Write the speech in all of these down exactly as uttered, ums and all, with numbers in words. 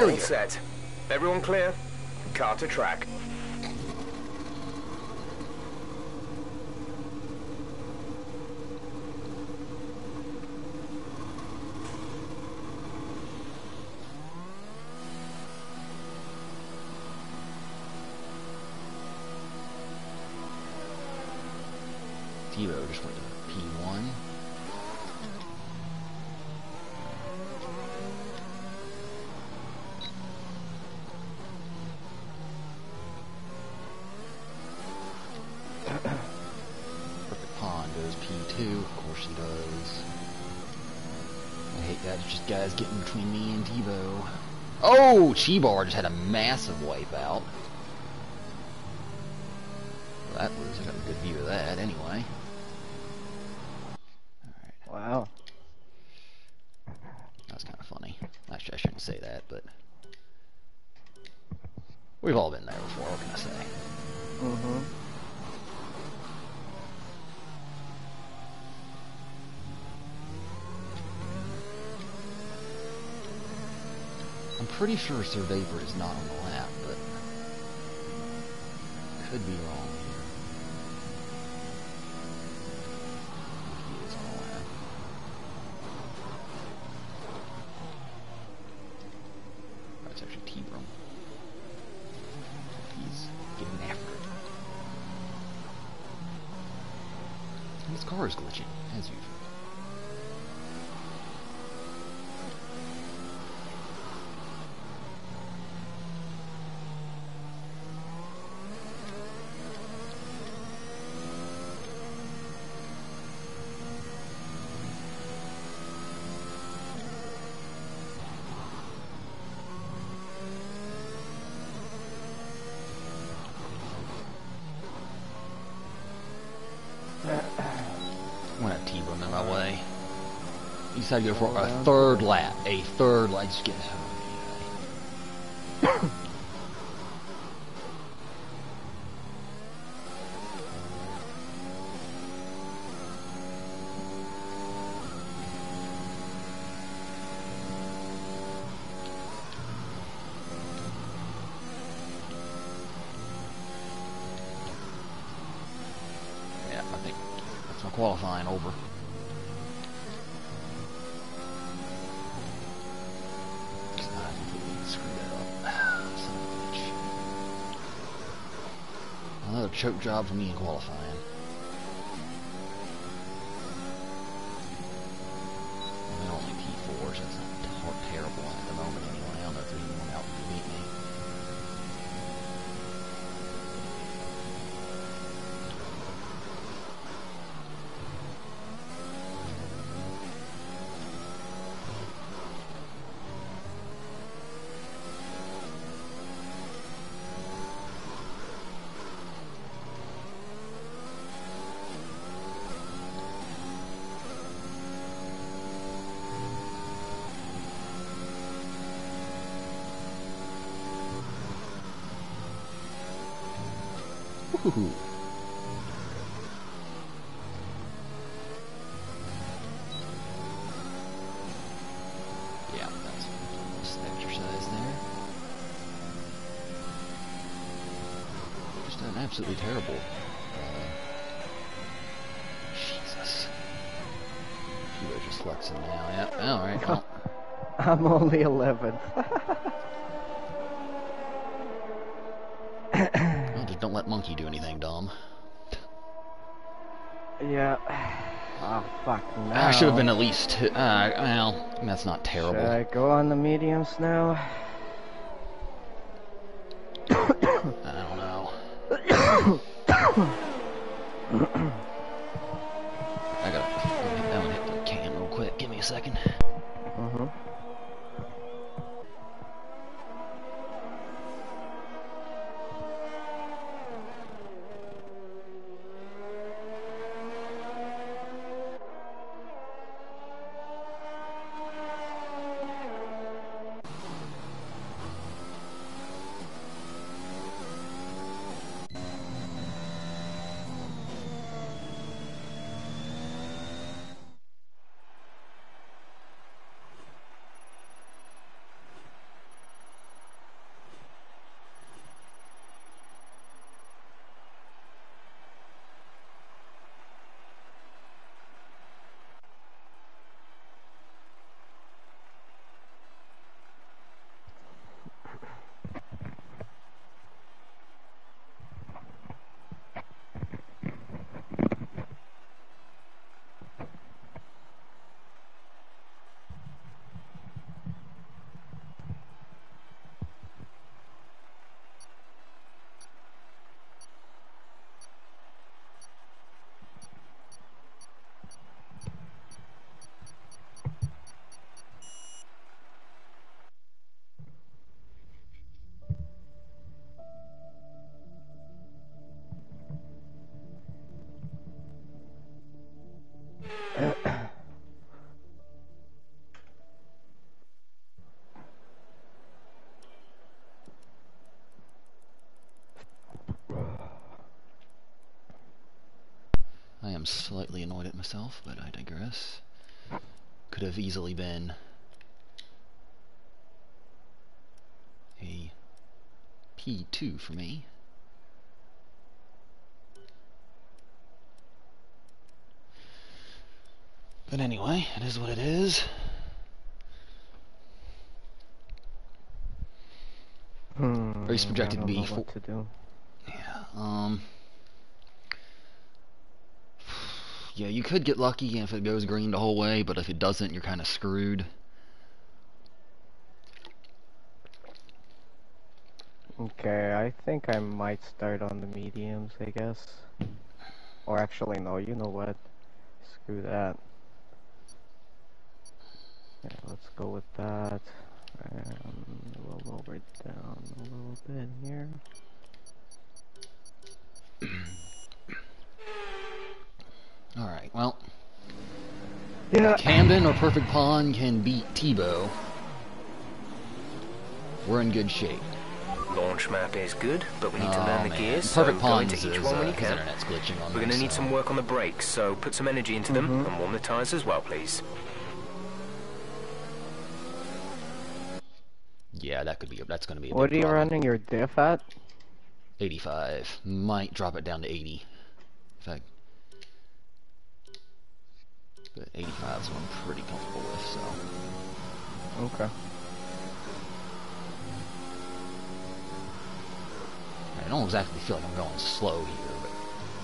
Here we All go. set. Everyone clear? Car to track. Tebow just went to P one. Perfect Pond goes P two. Of course he does. I hate that. It's just guys getting between me and Tebow. Oh! Cheebar just had a massive wipeout. That was, I got a good view of that anyway. Wow. That was kind of funny. Actually, I shouldn't say that, but we've all been there before, what can I say? Mm-hmm. I'm pretty sure Sir Vapor is not on the lap, but could be wrong here. He is on the lap. That's actually T-Brum. He's getting after it. And his car is glitching, as usual. I'm gonna T-Brum in my way. You decided to go for a third lap. A third lap. Just get Yeah, I think that's my qualifying over. Another choke job for me in qualifying. I'm only P four, so it's not terrible at the moment anyway. I don't know if there's anyone out to beat me. Woohoo! Yeah, that's almost exercise there. Just an absolutely terrible. Uh, Jesus. Kilo just flexing now. Yep. Yeah. All right. Well. I'm only eleventh. Well, just don't let Monkey do anything dumb. Yeah. Oh, fuck, no. I should have been at least two. Uh, well, that's not terrible. Should I go on the mediums now? I don't know. I gotta, I gotta hit the can real quick. Give me a second. Mm-hmm. I'm slightly annoyed at myself, but I digress. Could have easily been a P two for me. But anyway, it is what it is. Hmm, Race projected I to don't be know what to do. Yeah, um... yeah, you could get lucky if it goes green the whole way, but if it doesn't, you're kind of screwed. Okay, I think I might start on the mediums, I guess. Or actually, no, you know what? Screw that. Yeah, let's go with that. And we'll lower it down a little bit here. Alright, well... Yeah. if Camden or Perfect Pond can beat Tebow, we're in good shape. Launch map is good, but we need to Oh, learn the man. gears, so Perfect go Pond into is, each one when uh, you his can. internet's glitching on We're me, going to need so- some work on the brakes, so put some energy into them Mhm. and warm the tyres as well, please. Yeah, that could be. A, that's going to be a What are big you problem. running your diff at? eighty-five. Might drop it down to eighty. In fact, but eighty-five is what I'm pretty comfortable with. So. Okay. I don't exactly feel like I'm going slow here, but.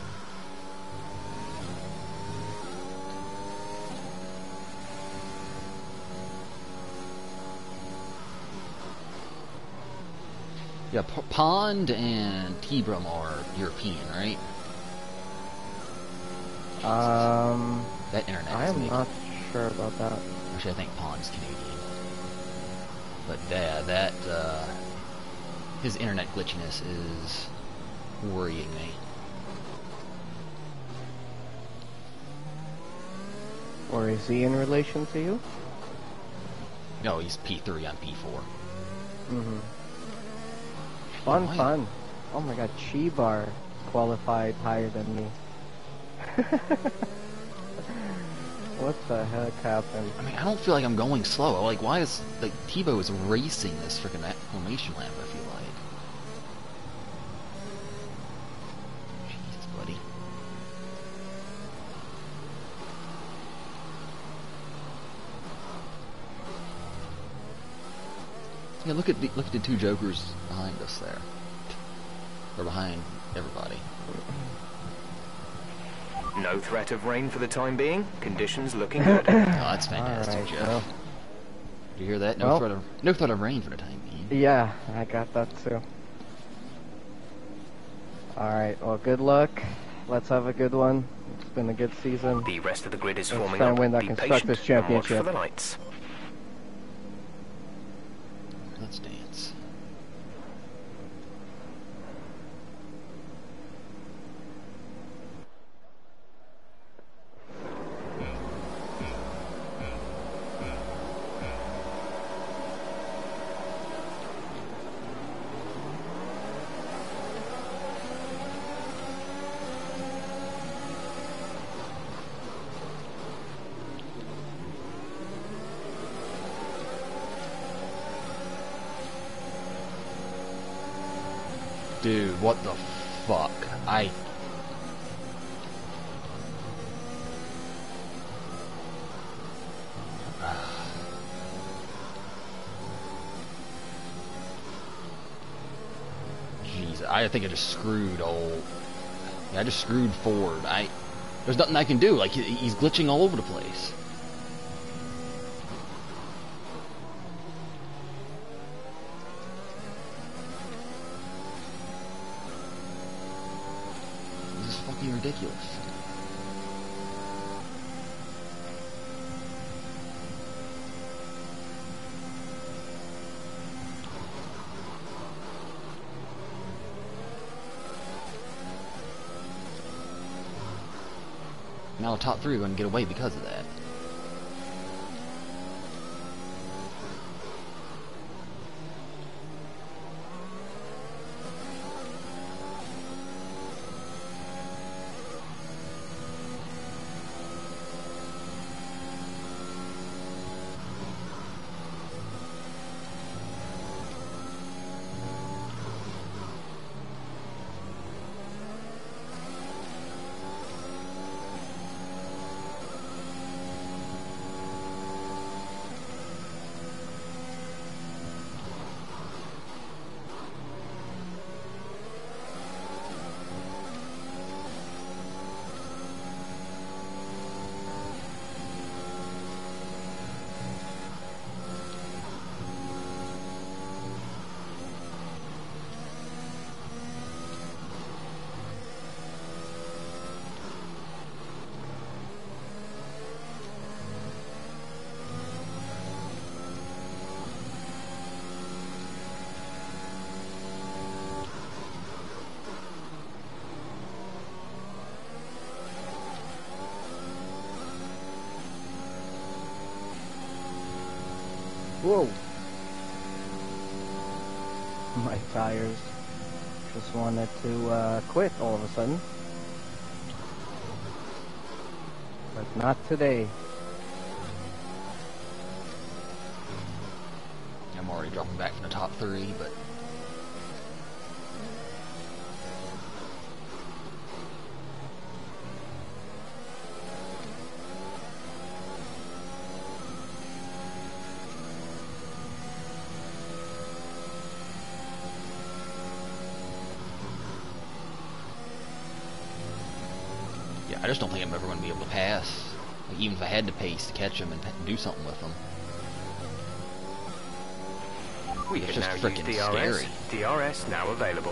Yeah, P Pond and T-Brum are European, right? Um, That internet I is am big. not sure about that. Actually, I think Pond's Canadian. But yeah, that, uh, his internet glitchiness is worrying me. Or is he in relation to you? No, he's P three, I'm P four. Mm-hmm. Fun, why- fun. Oh my god, Chibar qualified higher than me. What the heck happened? I mean, I don't feel like I'm going slow. Like, why is, like, Tebow is racing this freaking exclamation lamp, I feel like. Jesus, buddy. Yeah, look at the, look at the two jokers behind us there. Or behind everybody. No threat of rain for the time being. Conditions looking good. Oh, that's fantastic, Alright, Jeff. well. Did you hear that? No Well. threat of no threat of rain for the time being. Yeah, I got that too. Alright, well, good luck. Let's have a good one. It's been a good season. The rest of the grid is Let's forming try and up. win that Be Constructors' patient and watch for Championship. the lights. Let's dance. Dude, what the fuck? I... Jeez, I think I just screwed old... Yeah, I just screwed Ford. I... There's nothing I can do. Like, he- he's glitching all over the place. This is fucking ridiculous. Now the top three are going to get away because of that. Whoa! My tires just wanted to uh, quit all of a sudden. But not today. I'm already dropping back from the top three, but yeah, I just don't think I'm ever going to be able to pass. Like, even if I had to pace to catch them and do something with them. We It's can just now use freaking D R S. scary. D R S now available.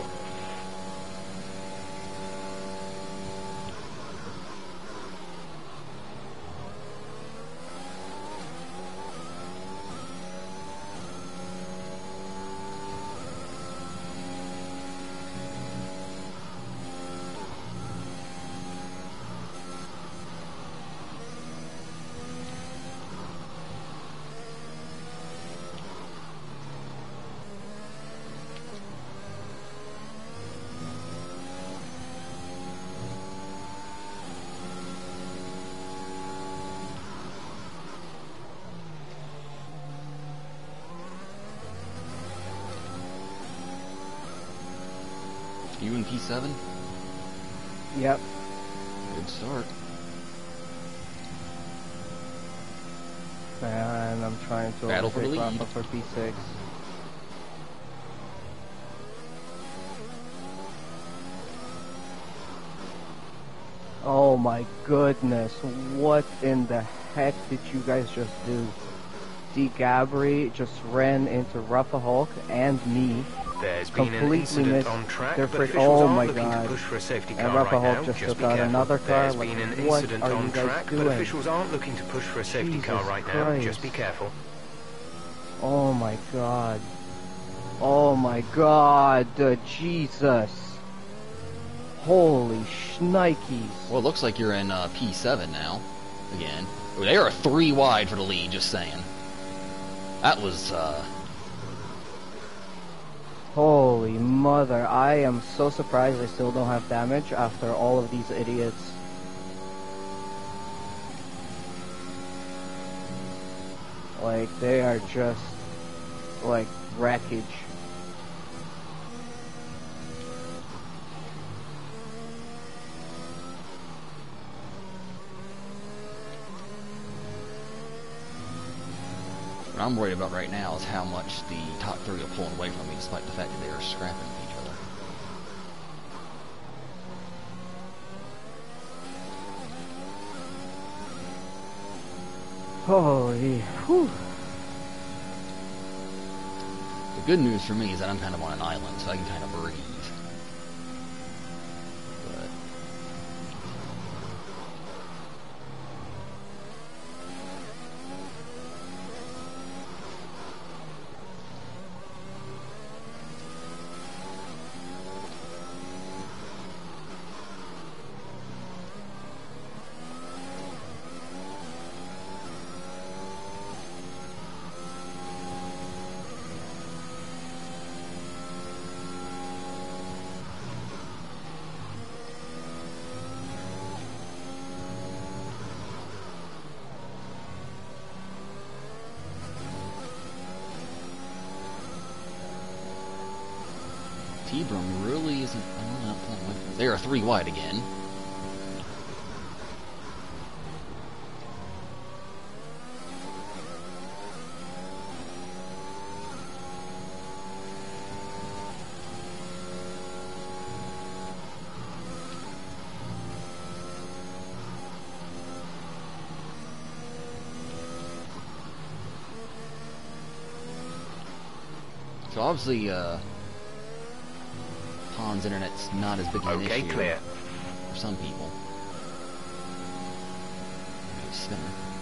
You in P seven? Yep. Good start. And I'm trying to Battle for the overtake lead. Rafa for P six. Oh my goodness, what in the heck did you guys just do? D. Gabri just ran into Rafa Hulk and me. There's been an Completely incident missed on track, their but frick- officials oh aren't my looking God. to push for a safety And car Rafa right Hulk now. just Just took be out careful. another car. There's Like, been an what incident are on you guys track, but doing? officials aren't looking to push for a safety car Jesus right now. Christ. Just be careful. Oh my god. Oh my god, uh, Jesus. Holy shnikes. Well, it looks like you're in uh, P seven now. Again. They are three wide for the lead, just saying. That was, uh... Holy mother, I am so surprised I still don't have damage after all of these idiots. Like, they are just, like, wreckage. What I'm worried about right now is how much the top three are pulling away from me, despite the fact that they are scrapping each other. Holy, whew. The good news for me is that I'm kind of on an island, so I can kind of breathe. But T-Brum really isn't... Oh, not pulling away from me. They are three wide again. So obviously, uh... Han's internet's not as big of an Okay, issue clear. for some people. Okay, spinner.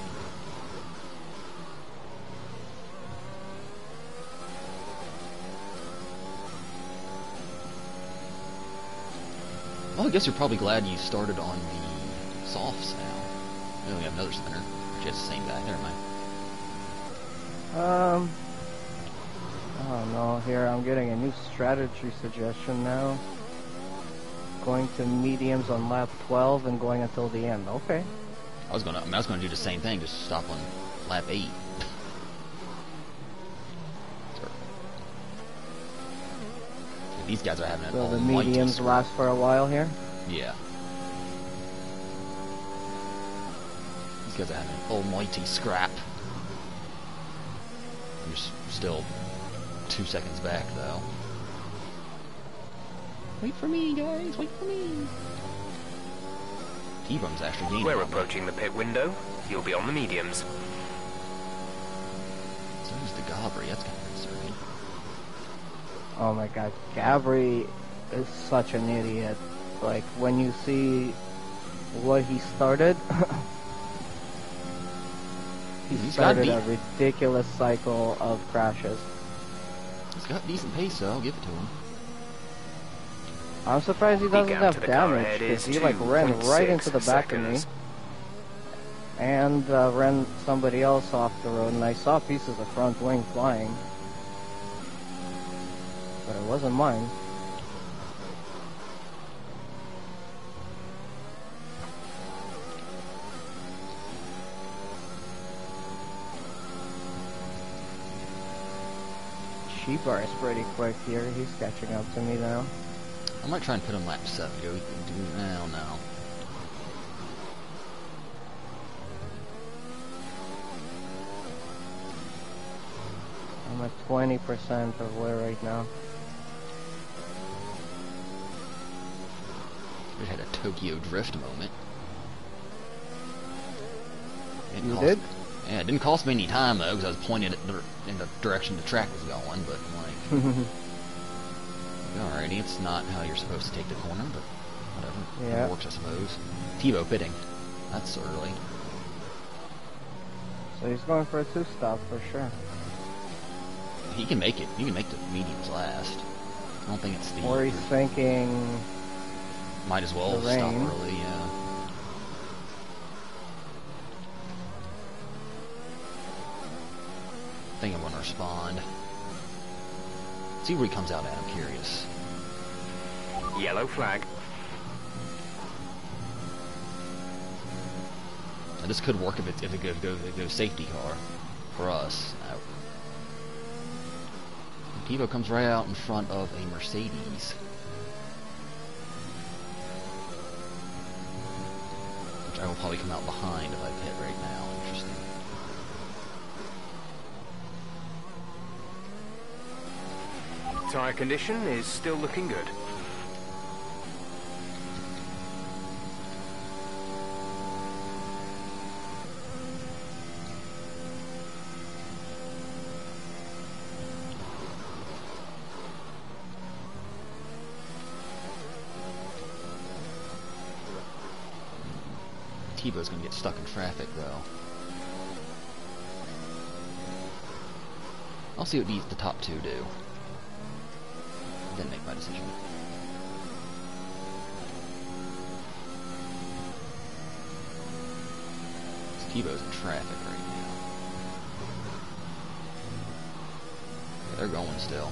Well, I guess you're probably glad you started on the softs now. We only have another spinner. Actually, it's the same guy. Never mind. Um, Oh no, here I'm getting a new strategy suggestion now. Going to mediums on lap twelve and going until the end. Okay. I was gonna, I, mean, I was gonna do the same thing, just stop on lap eight. These guys are having an So the almighty mediums scrap. last for a while here. Yeah. These guys are having an almighty scrap. You're s- still two seconds back, though. Wait for me, guys. Wait for me. T-Bone's actually gaining. We're on me. approaching the pit window. You'll be on the mediums. So is the Gabri. That's kind of concerning. Oh my god, Gabri is such an idiot. Like, when you see what he started, he He's got started a deep- ridiculous cycle of crashes. He's got decent pace, though. I'll give it to him. I'm surprised he The doesn't gap have to the car damage, ahead because is he like ran right into the back seconds. of me. And uh, ran somebody else off the road, and I saw pieces of front wing flying. But it wasn't mine. Sheeper is pretty quick here. He's catching up to me now. I might try and put him lap seven. Go. Do, I don't know. I'm at twenty percent of where right now. We had a Tokyo Drift moment. It You cost- did? Yeah, it didn't cost me any time though, because I was pointing it in the direction the track was going. But like, alrighty, it's not how you're supposed to take the corner, but whatever. Yeah. It works, I suppose. Tebow pitting. That's early. So he's going for a two-stop for sure. He can make it. He can make the mediums last. I don't think it's the. Or he's thinking... Might as well the stop rain. early. Yeah. I think I'm going to respond. See where he comes out at. I'm curious. Yellow flag. Now, this could work if it if it goes goes, it goes safety car for us. Uh, Tebow comes right out in front of a Mercedes. Which I will probably come out behind if I pit right now. Interesting. Tire condition is still looking good. Tebow's gonna get stuck in traffic though. I'll see what these the top two do. Didn't make my decision. Tebow's in traffic right now. Yeah, they're going still.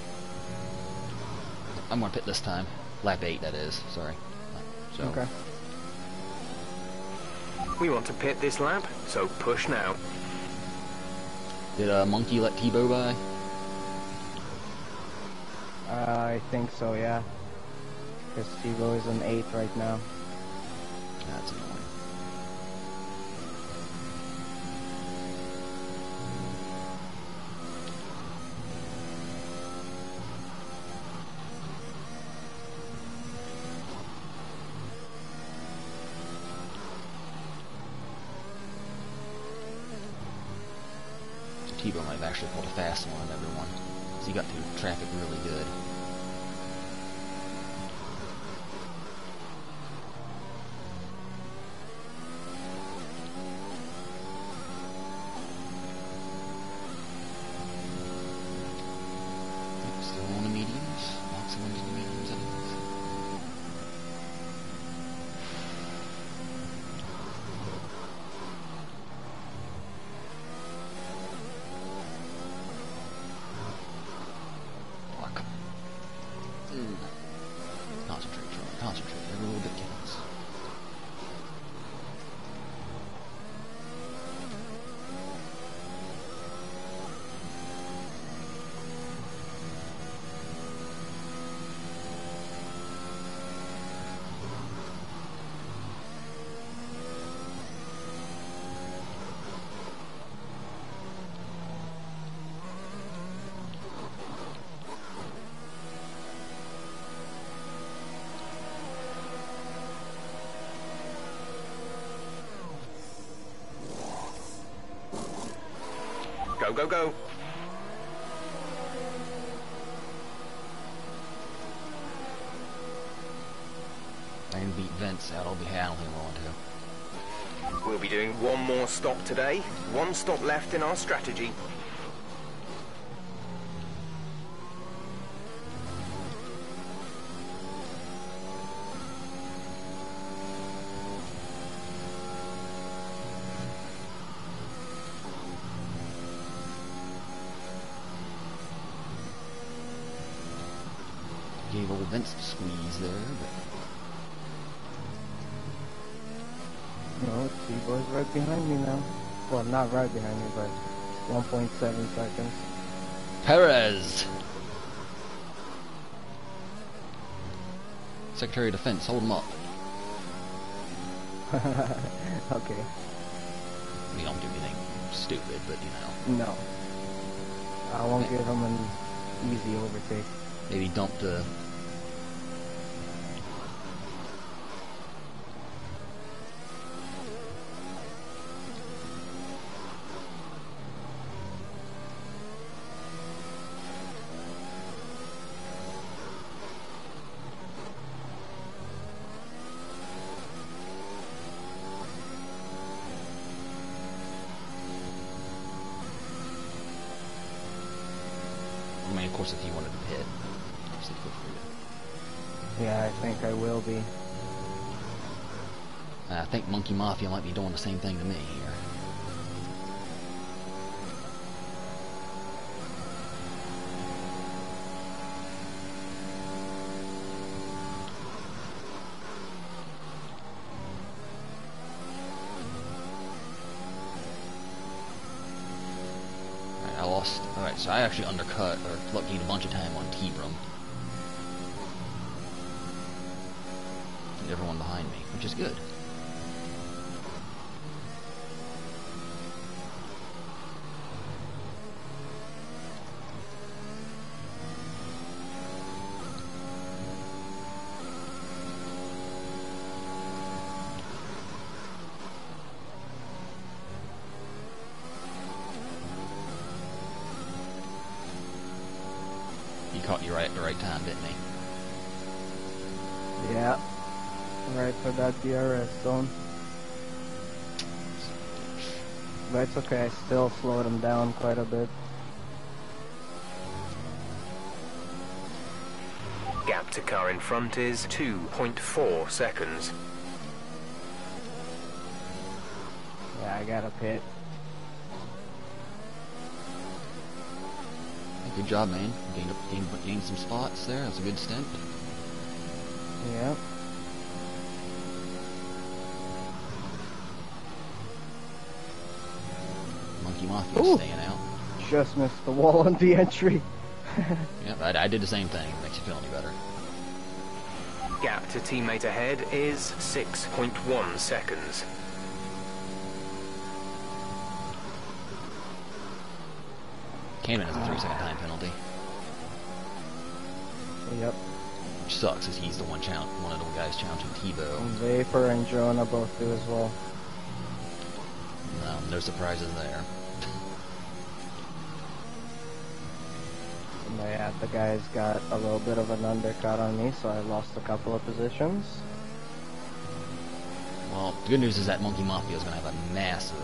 I'm gonna pit this time. Lap eight, that is. Sorry. So. Okay. We want to pit this lap, so push now. Did uh, Monkey let Tebow by? Uh, I think so, yeah. Because Tebow is an eight right now. That's annoying. Tebow might have actually pulled a fast one on everyone. So he got through traffic really good. Still on the mediums. Lots of ones in the mediums, I think. Go, go, go. I can beat Vince out. I'll be handling willing to. We'll be doing one more stop today. One stop left in our strategy. Gave old Vince the squeeze there, but... No, T-Boy's right behind me now. Well, not right behind me, but one point seven seconds. Perez! Secretary of Defense, hold him up. Okay. We don't do anything stupid, but you know. No. I won't give him an easy overtake. Maybe dump the... I mean, of course, if you wanted to pit, obviously feel free to. Yeah, I think I will be. I think Monkey Mafia might be doing the same thing to me here. Alright, I lost. Alright, so I actually undercut, or gained a bunch of time on T-Brum. Everyone behind me, which is good. He caught you right at the right time, didn't he? Yeah. Right for that D R S zone. But it's okay, I still slowed him down quite a bit. Gap to car in front is two point four seconds. Yeah, I got a pit. Good job, man. Gained, gained, gained some spots there. That's a good stint. Yep. Monkey Mafia Ooh. staying out. Just missed the wall on the entry. Yep, I, I did the same thing. It makes you feel any better. Gap to teammate ahead is six point one seconds. Cameron has a three second time penalty. Yep. Which sucks, as he's the one challenge, one of the guys challenging Tebow. Vapor and Jonah both do as well. No, no surprises there. But yeah, the guys got a little bit of an undercut on me, so I lost a couple of positions. Well, the good news is that Monkey Mafia is going to have a massive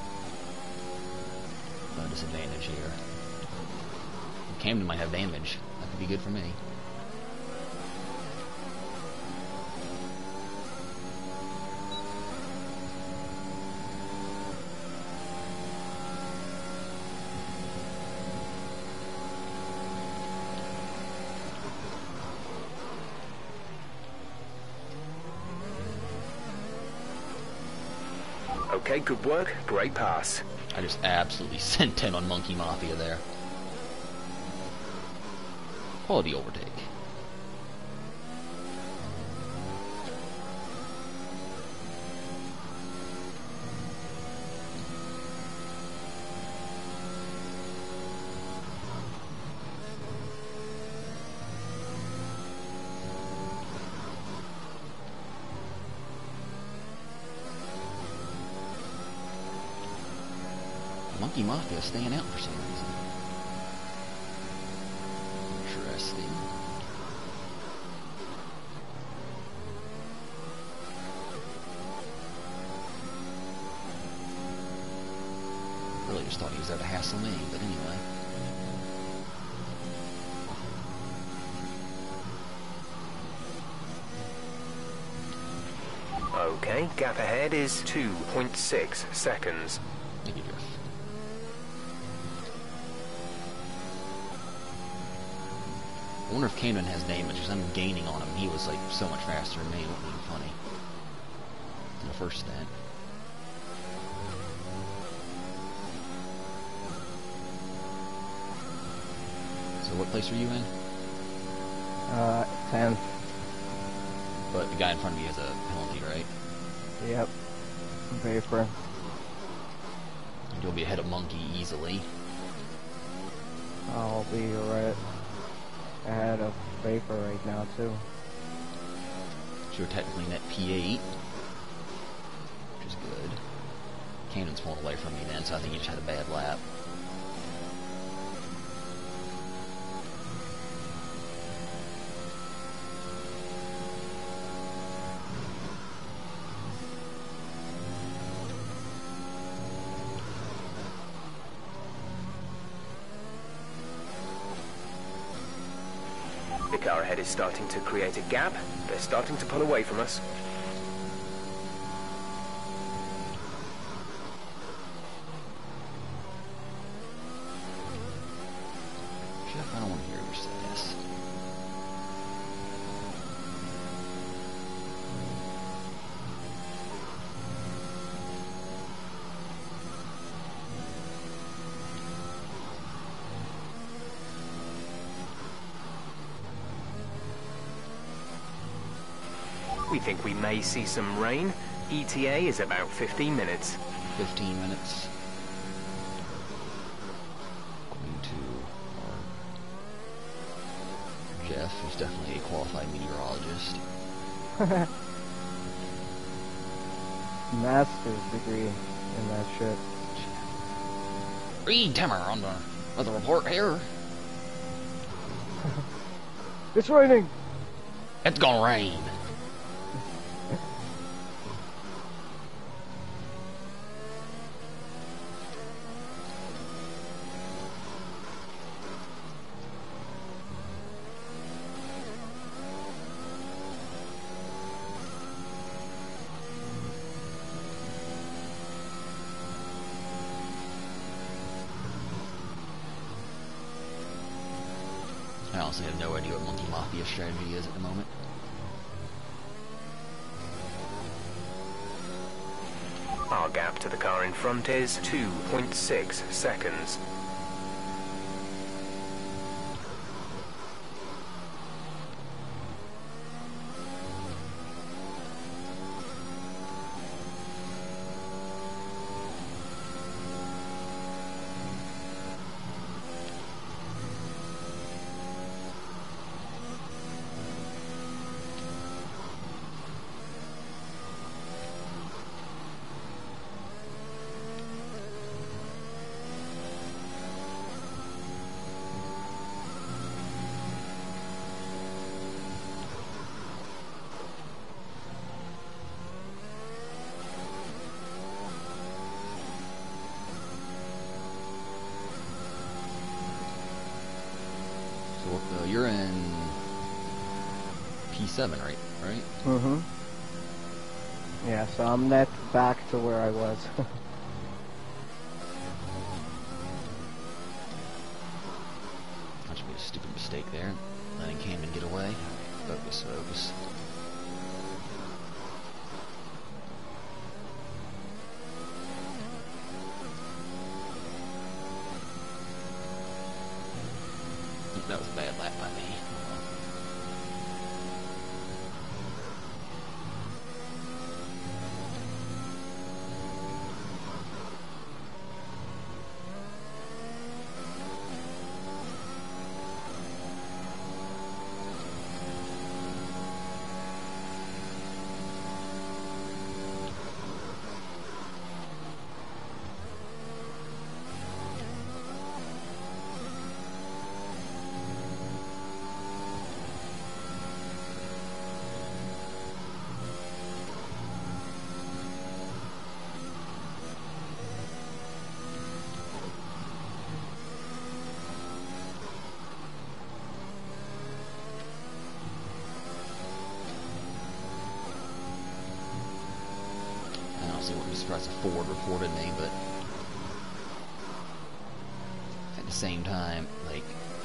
uh, disadvantage here. Camden might have damage. That could be good for me. Okay, good work. Great pass. I just absolutely sent in on Monkey Mafia there. Quality overtake. Monkey Monkey Mafia staying out for some reason. Interesting. Really just thought he was there to hassle me, but anyway. Okay, gap ahead is two point six seconds. Thank you, Jeff. I wonder if Camden has damage, because I'm gaining on him. He was like so much faster than me, it wasn't even funny. In the first stint. So what place are you in? Uh, tenth. But the guy in front of you has a penalty, right? Yep. Vapor. And you'll be ahead of Monkey easily. I'll be right ahead of Vapor right now, too. So you're technically net P eight. Which is good. Camden's pulling away from me then, so I think you just had a bad lap. The car ahead is starting to create a gap. They're starting to pull away from us. Jeff, I don't want to hear your sass. We think we may see some rain. E T A is about fifteen minutes. fifteen minutes. According to our Jeff, who's definitely a qualified meteorologist. Master's degree in that shit. Read Timmer on the weather report here. It's raining! It's gonna rain. I honestly have no idea what Monkey Mafia's strategy is at the moment. Our gap to the car in front is two point six seconds. So uh, you're in P seven, right? Right? Mm-hmm. Yeah, so I'm net back to where I was. That should be a stupid mistake there. Letting Camden get away. Focus, focus. That was a bad lap by me. surprised the Ford reported me, but at the same time, like,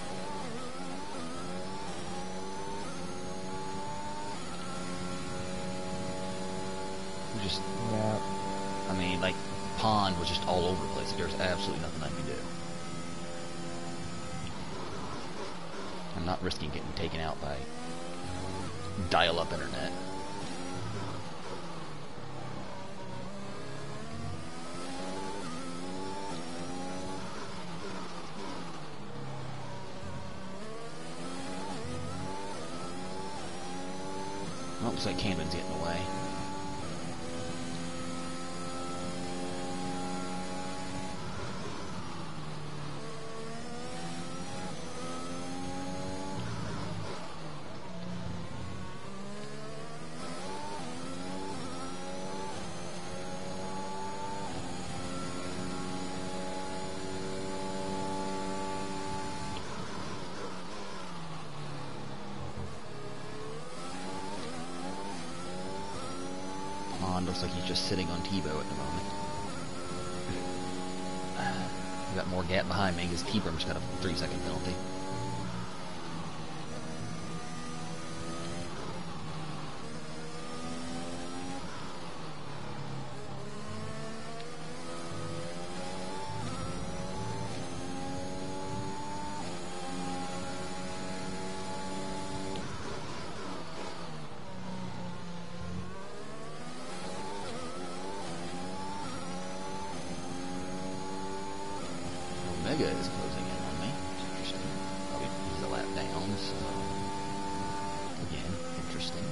we just, Yeah. I mean, like, pond was just all over the place. Like, there's absolutely nothing I can do. I'm not risking getting taken out by dial-up internet. Well, looks like Camden's getting away. Looks like he's just sitting on Tebow at the moment. We got more gap behind me because Tebow just got a three second penalty. Omega is closing in on me. It's interesting. Probably he's a lap down, so again, interesting.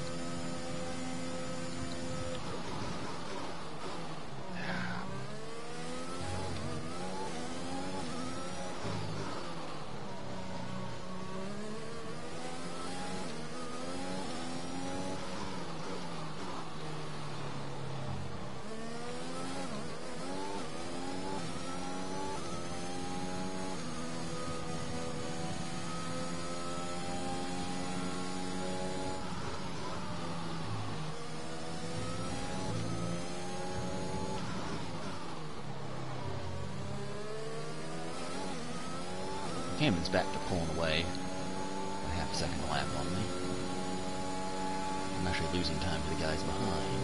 Camden's back to pulling away. A half a second lap on me. I'm actually losing time to the guys behind.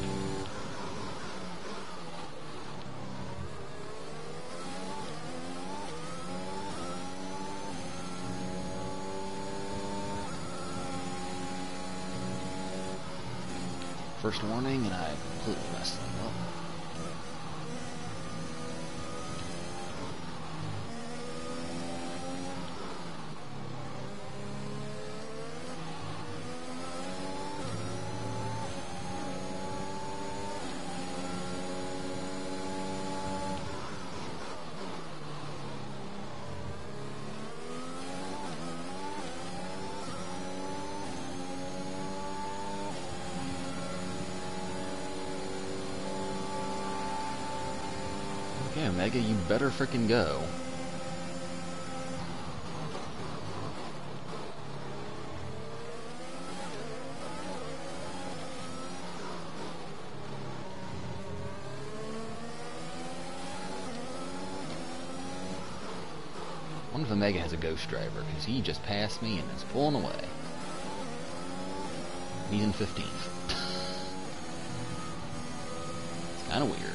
First warning, and I completely messed them up. Okay, Omega, you better frickin' go. I wonder if Omega has a ghost driver, because he just passed me and is pulling away. He's in fifteenth. It's kind of weird.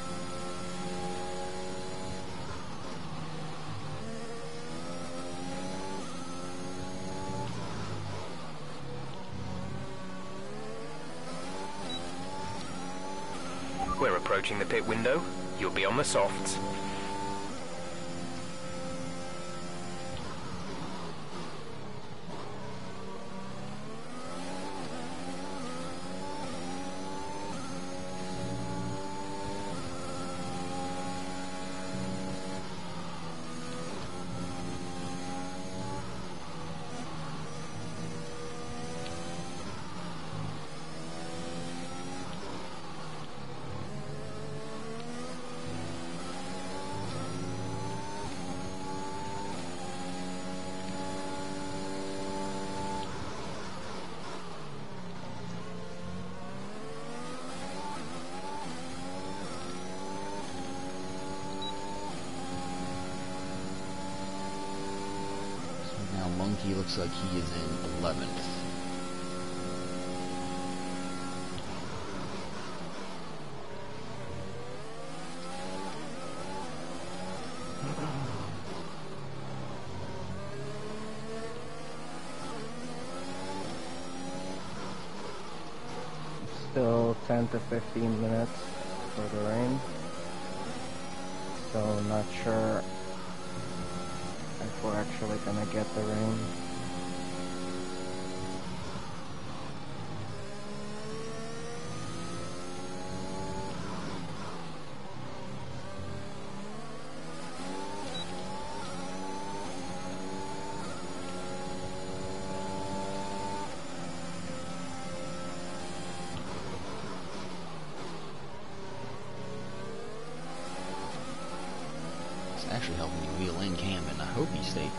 We're approaching the pit window. You'll be on the softs. Monkey looks like he is in eleventh. Still ten to fifteen minutes for the rain. So not sure if we're actually gonna get the rain. Actually helping me wheel in Camden. I hope he stayed.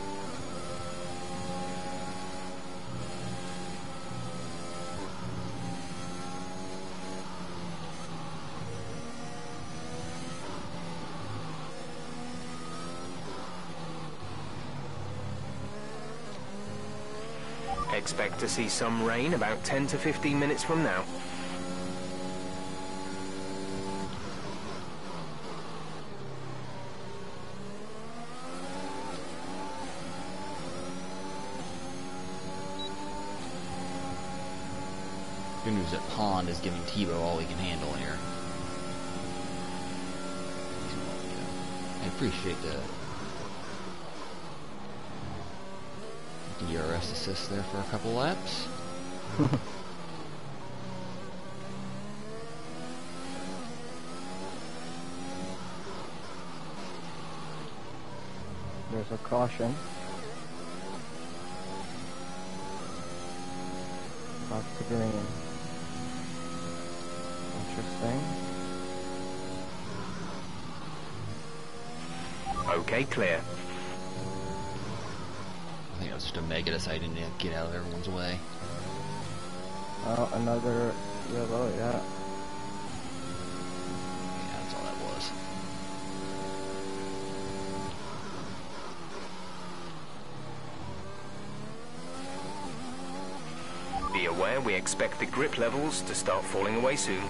Expect to see some rain about ten to fifteen minutes from now. Good news that Pond is giving Tebow all he can handle here. I appreciate the D R S assist there for a couple laps. There's a caution. Back to green. Interesting. Okay, clear. I think it was just a mega deciding to get out of everyone's way. Oh, another yellow, yeah. Yeah, that's all that was. Be aware we expect the grip levels to start falling away soon.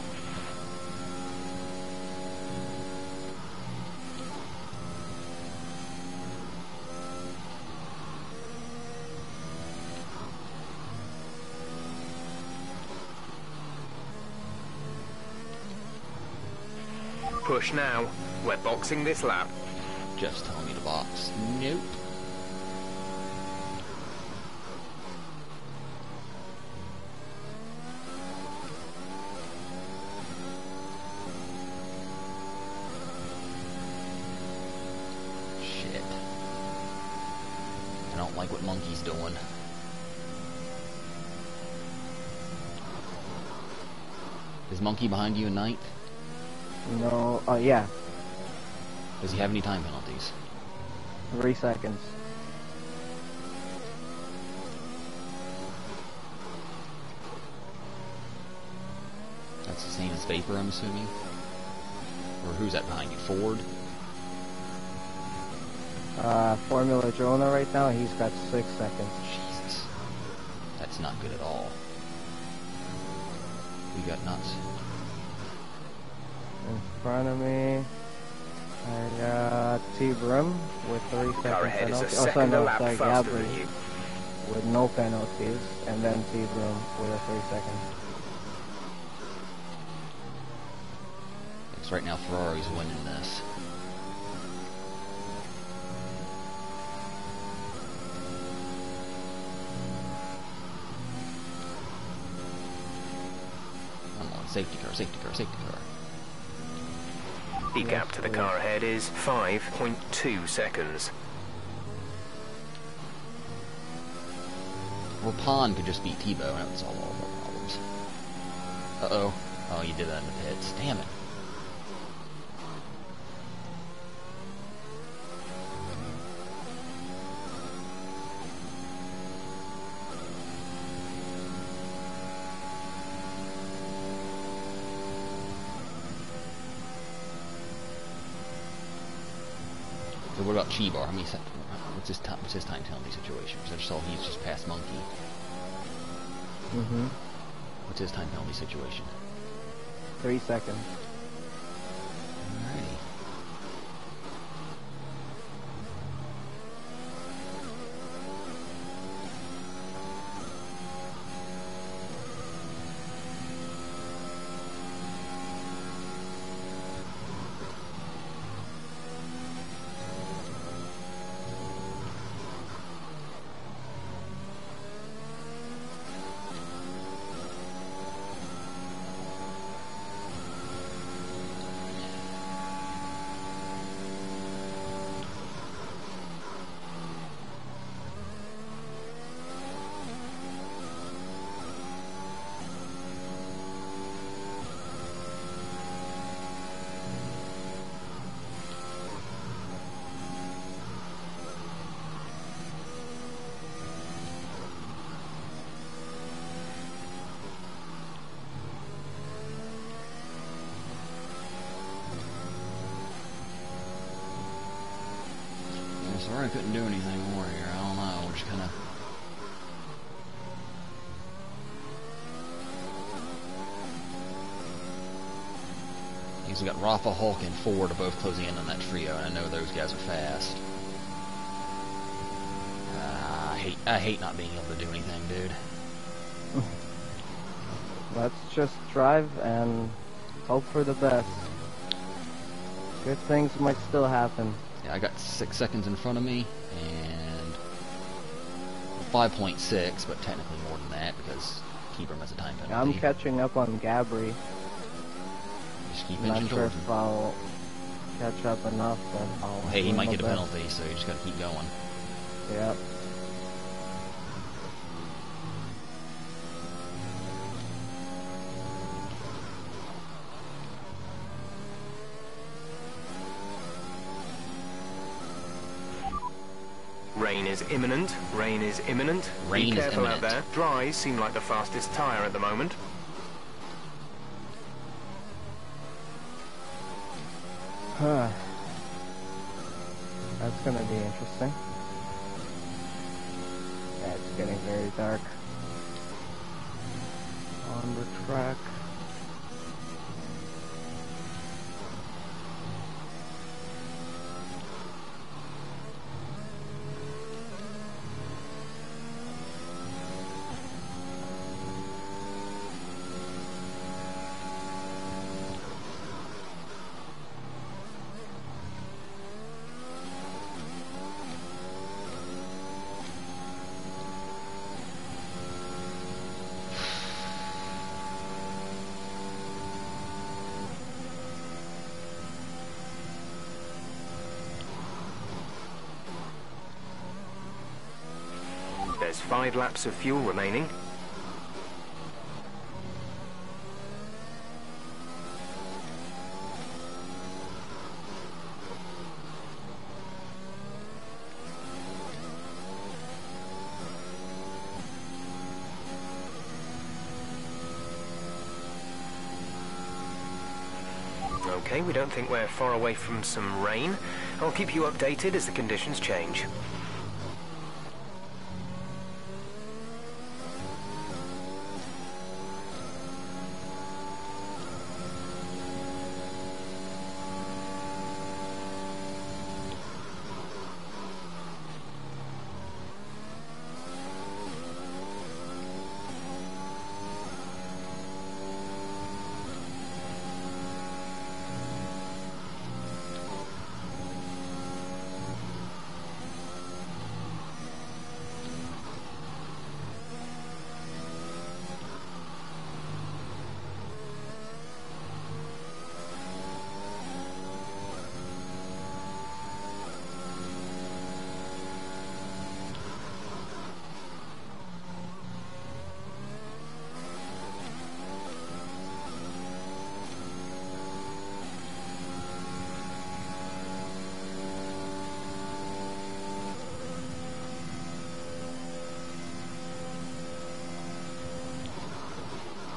Push now. We're boxing this lap. Just telling me to box. Nope. Shit. I don't like what Monkey's doing. Is Monkey behind you in ninth? No, oh yeah, Does he have any time penalties? three seconds. That's the same as Vapor, I'm assuming? Or who's that behind you? Ford? Uh, Formula Jonah right now, he's got six seconds. Jesus. That's not good at all. We got nuts. In front of me, I got T-Brim with three Car seconds ahead is a penalty. Oh, sorry, second a no, lap sorry, faster Gabri than you. with no penalties, and then T-Brim with a three seconds. Because right now Ferrari's winning this. Come on, safety car, safety car, safety car. The gap to the car ahead is five point two seconds. Well, Pond could just beat Tebow and that would solve all of our problems. Uh-oh. Oh, you did that in the pits. Damn it. So what about Chibar. How many sec what's his time? What's his time penalty situation? Because I just saw he's just past Monkey. Mm-hmm. What's his time penalty situation? Three seconds. Alrighty. Sorry I couldn't do anything more here. I don't know. We're just kind of... Because we got Rafa, Hulk, and Ford are both closing in on that trio, and I know those guys are fast. Uh, I hate, I hate not being able to do anything, dude. Let's just drive and hope for the best. Good things might still happen. Yeah, I got six seconds in front of me, and five point six, but technically more than that, because Keeper has a time penalty. I'm catching up on Gabri. Just keep I'm not inching sure towards him. if I'll catch up enough, but I'll... Hey, he do might my get a best. penalty, so you just gotta keep going. Yep. Rain is imminent. Rain is imminent. Rain Be is careful out imminent. there. Dries seem like the fastest tyre at the moment. Huh. That's gonna be interesting. Yeah, it's getting very dark on the track. There's five laps of fuel remaining. Okay, we don't think we're far away from some rain. I'll keep you updated as the conditions change.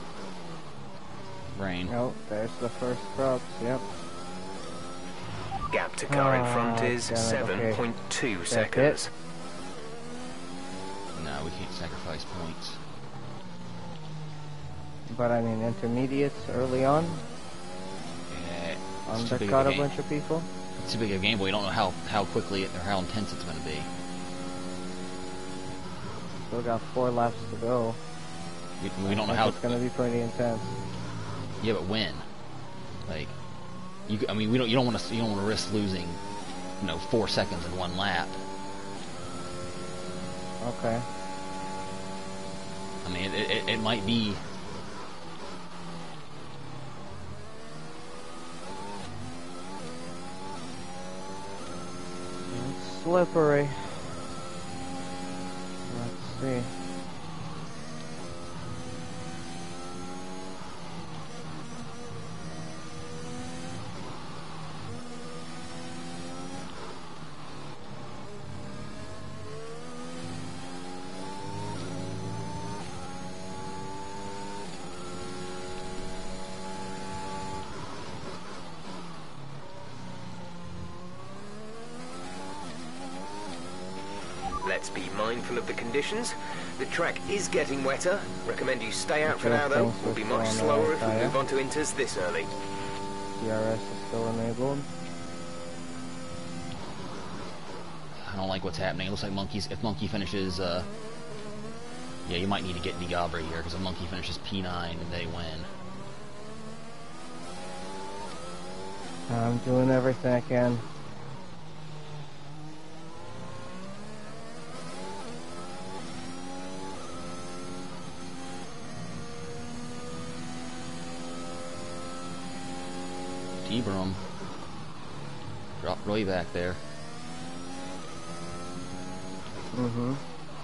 Rain. Oh, there's the first crops, yep. Gap to car in front Ah, is damn it, seven okay. point two That's seconds. No, we can't sacrifice points. But I mean, intermediates early on, Yeah, it's too big of undercut a a game. bunch of people. It's too big of a gamble. We don't know how, how quickly it, or how intense it's going to be. Still got four laps to go. We, we don't know I think how. it's gonna be pretty intense. Yeah, but when? Like, you. I mean, we don't. You don't want to. You don't want to risk losing, you know, four seconds in one lap. Okay. I mean, it, it, it might be. It's slippery. Let's see. Let's be mindful of the conditions. The track is getting wetter. Recommend you stay out for Okay, now though. thanks We'll be for much throwing slower that if we tire. move on to inters this early. C R S is still enabled. I don't like what's happening. It looks like monkeys. If Monkey finishes, uh, yeah, you might need to get DeGabre here because if Monkey finishes P nine, they win. I'm doing everything I can. T-Brum. Drop Roy back there. Mm-hmm.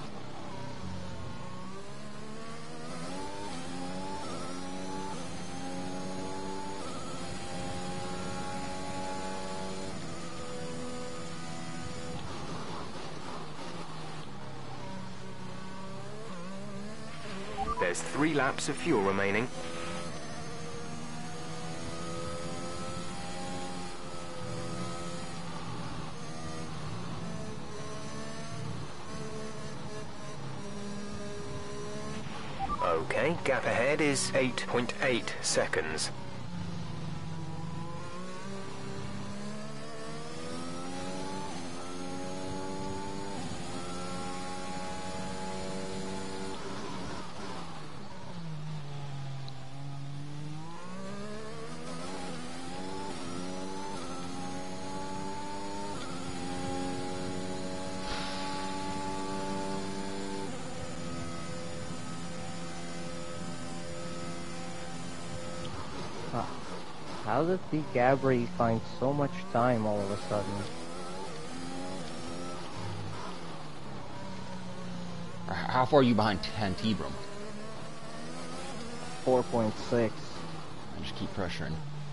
There's three laps of fuel remaining. Okay, gap ahead is eight point eight seconds. How did the Gabri find so much time all of a sudden? How far are you behind T-Brum? four point six. I just keep pressuring.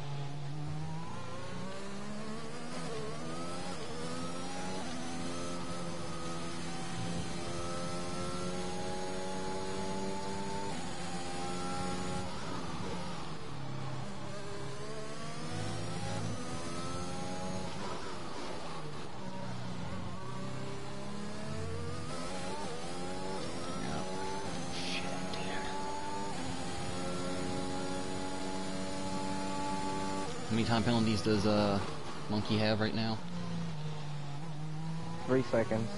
How many time penalties does uh, Monkey have right now? Three seconds.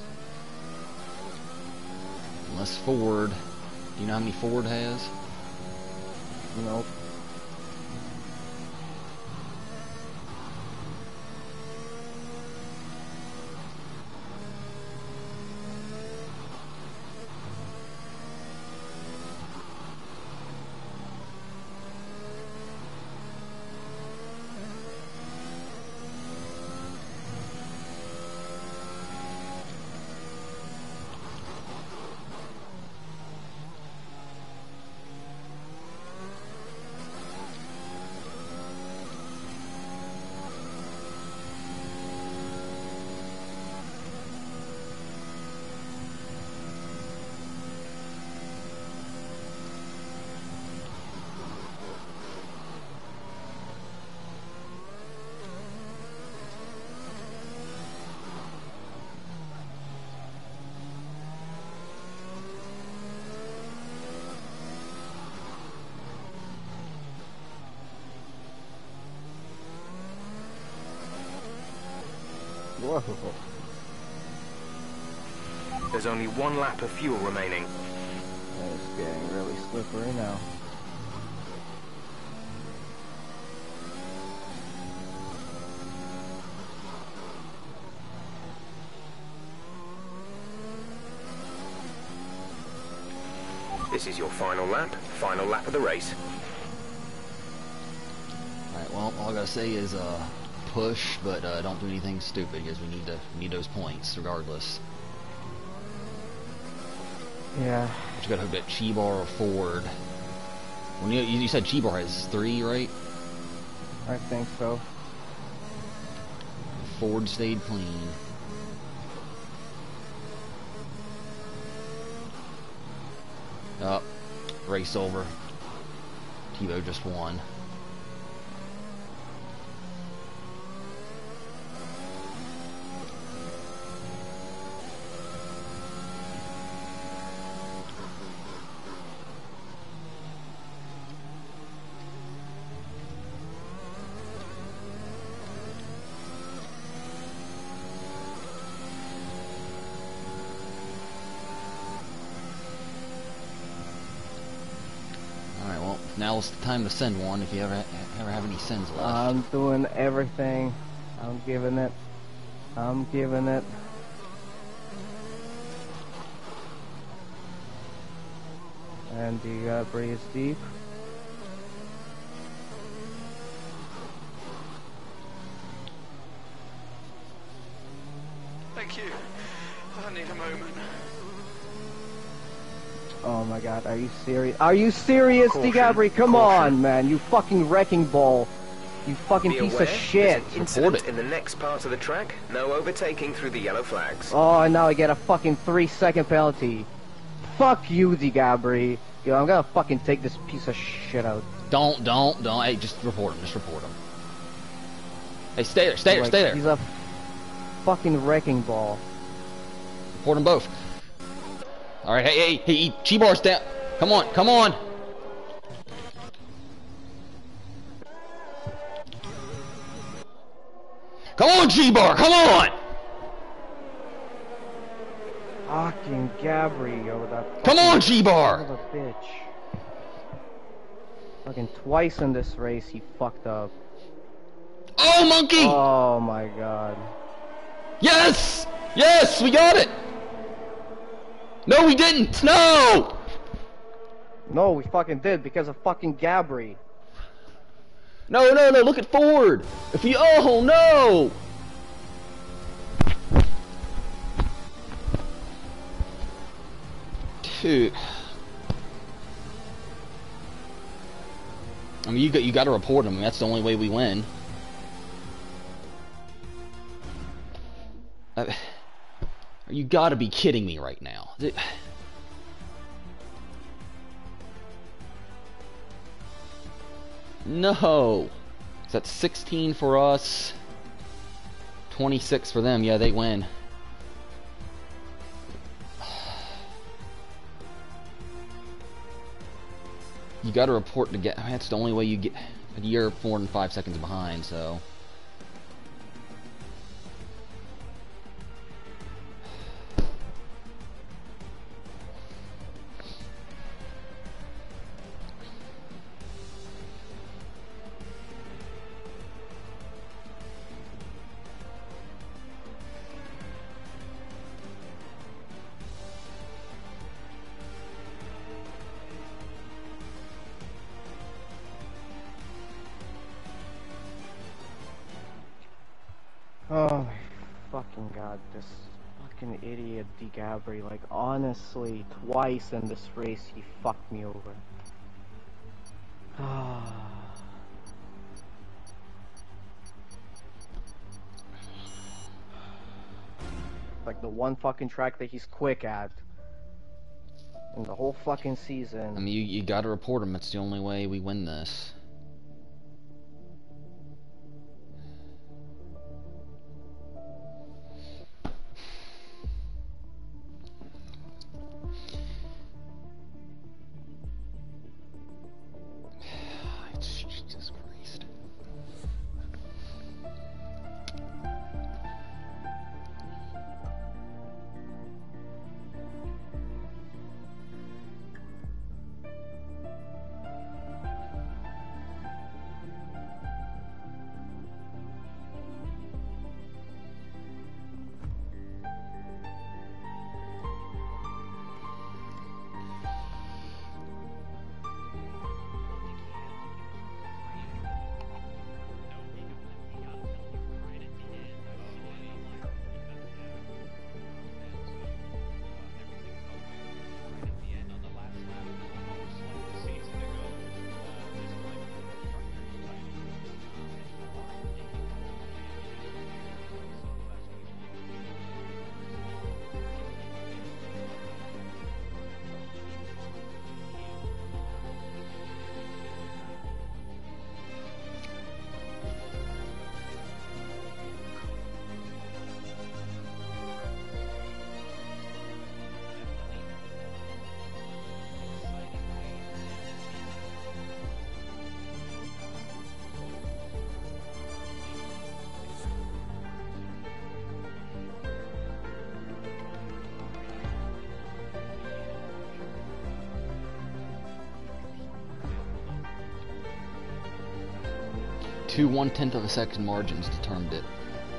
Unless Ford. Do you know how many Ford has? Nope. Whoa. There's only one lap of fuel remaining. It's getting really slippery now. This is your final lap. Final lap of the race. Alright, well, all I gotta say is, uh, push, but, uh, don't do anything stupid, because we need to, need those points, regardless. Yeah. But you gotta hope that Chibar or Ford. When you, you said Chibar has three, right? I think so. Ford stayed clean. Up. Oh, race over. Tebow just won. Now it's the time to send one if you ever ever have any sends left. I'm doing everything. I'm giving it. I'm giving it. And the uh, breeze deep. Thank you. I need a moment. Oh my god, are you serious? Are you serious, Caution, DeGabri? Come caution. on, man. You fucking wrecking ball. You fucking Be piece aware, of shit. there's an incident in the next part of the track. No overtaking through the yellow flags. Oh, and now I get a fucking three second penalty. Fuck you, DeGabri. Yo, I'm gonna fucking take this piece of shit out. Don't, don't, don't. Hey, just report him. Just report him. Hey, stay there, stay there, Like, stay there. He's a fucking wrecking ball. Report them both. Alright, hey, hey, hey, Chibar's down. Come on, come on. Come on, Chibar, come on! Fucking Gabri, yo, that Come fucking on, son Chibar! of a bitch. Fucking twice in this race he fucked up. Oh, monkey! Oh my god. Yes! Yes, we got it! No, we didn't! No! No, we fucking did because of fucking Gabri. No, no, no, look at Ford! If you, oh no! Dude. I mean, you got, you got to report him. That's the only way we win. Uh, you got to be kidding me right now. No. Is that sixteen for us? twenty-six for them. Yeah, they win. You got to report to get. I mean, that's the only way you get. You're four and five seconds behind, so. Oh my fucking god, this fucking idiot DeGabri, like honestly, twice in this race he fucked me over. Like the one fucking track that he's quick at in the whole fucking season. I mean, you, you gotta report him. It's the only way we win this. Jesus Christ. Two one-tenth of a second margins determined it.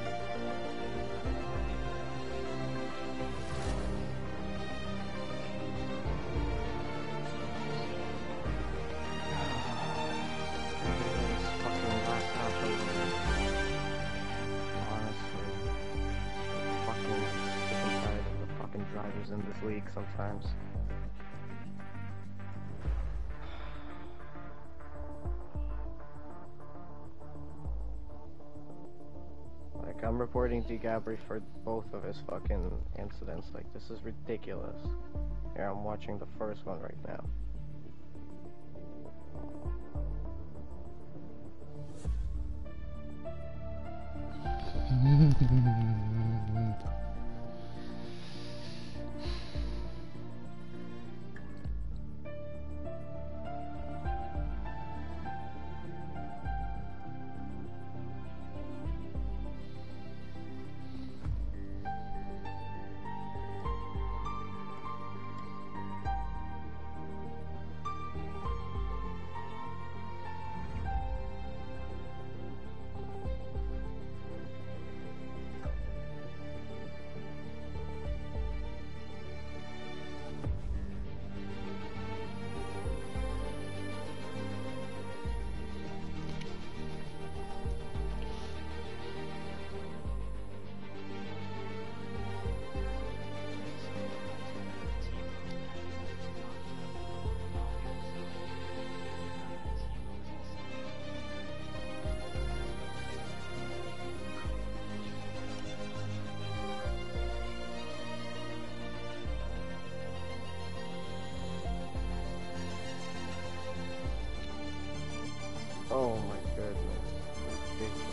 In this league sometimes. Like, I'm reporting D. Gabry for both of his fucking incidents. Like, this is ridiculous. Here, I'm watching the first one right now. Oh my goodness. Ridiculous.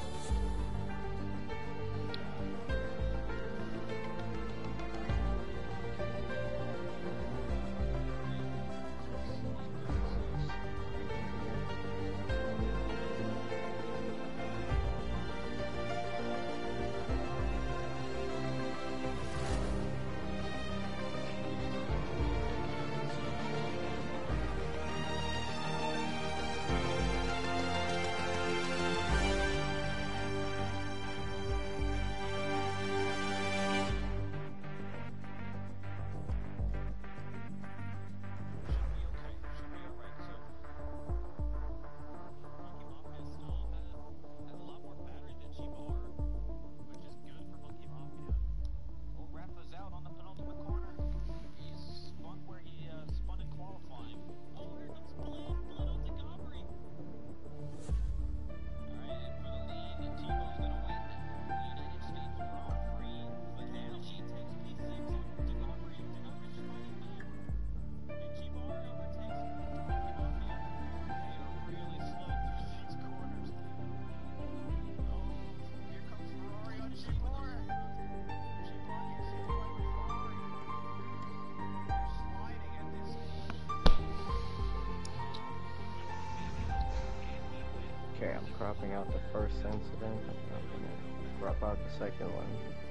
Okay, I'm cropping out the first incident. I'm gonna crop out the second one.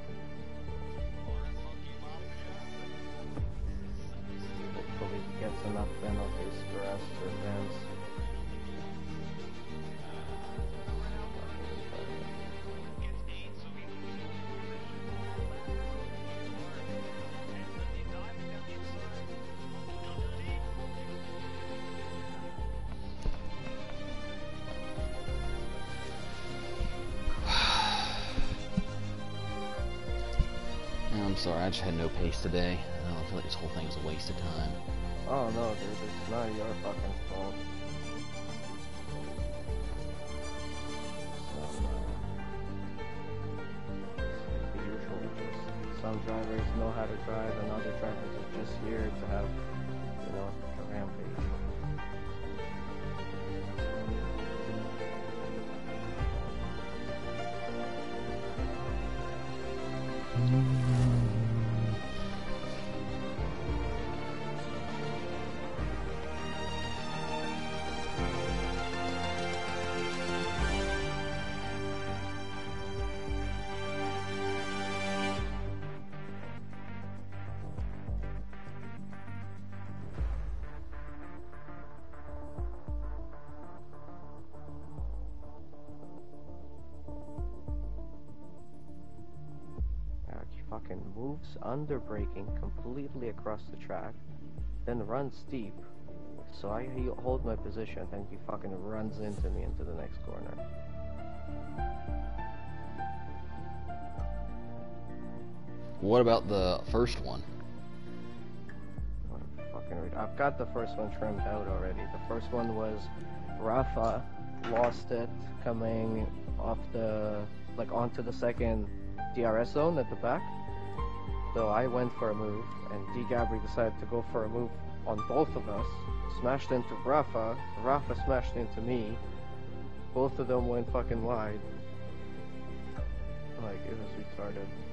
Hopefully he gets enough penalties for us to advance. I'm sorry, I just had no pace today. I don't know, I feel like this whole thing was a waste of time. Oh no, dude, it's not your fucking fault. Some, uh, it's the usual, just some drivers know how to drive and other drivers are just here to have, you know, a rampage. fucking moves under braking completely across the track, then runs deep. So I he- hold my position, then he fucking runs into me into the next corner. What about the first one? What a fucking read. I've got the first one trimmed out already. The first one was Rafa lost it coming off the, like onto the second D R S zone at the back. So I went for a move, and D Gabri decided to go for a move on both of us. Smashed into Rafa, Rafa smashed into me. Both of them went fucking wide. Like, it was retarded.